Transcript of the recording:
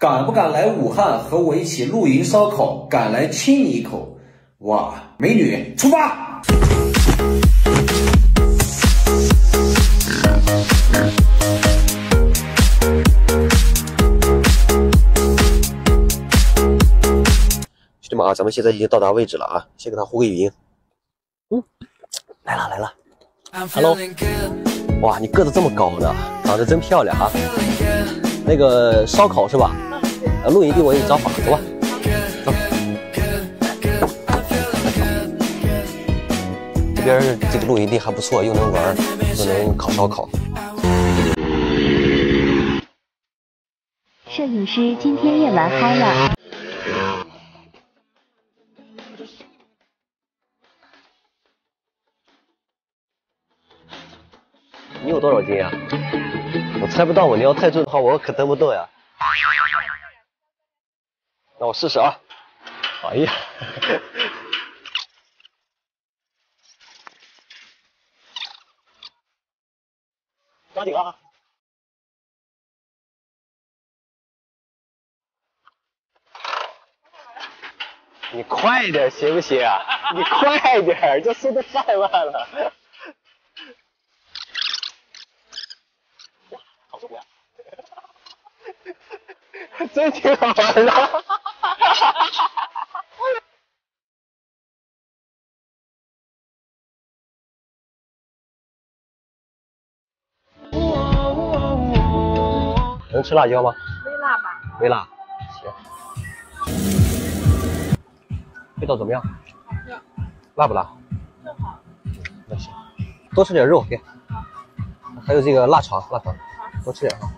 敢不敢来武汉和我一起露营烧烤？敢来亲你一口？哇，美女，出发！ 兄弟们啊，咱们现在已经到达位置了啊，先给他呼个语音。来了 ，Hello， 哇，你个子这么高呢，长得真漂亮啊。那个烧烤是吧？露营地我给你找好了，走吧。走。这边这个露营地还不错，又能玩，又能烤烧烤。 摄影师今天也玩嗨了。 你有多少斤啊？我猜不到我，你要猜准的话，我可蹬不动呀。那我试试啊。哎呀，抓紧啊！你快点行不行啊？你快点，这速度太慢了。好舒服呀！真挺好玩的。能吃辣椒吗？ 微辣吧。 微辣，行。味道怎么样？辣不辣？ 正好。 那行，多吃点肉，给。还有这个腊肠，多吃点啊。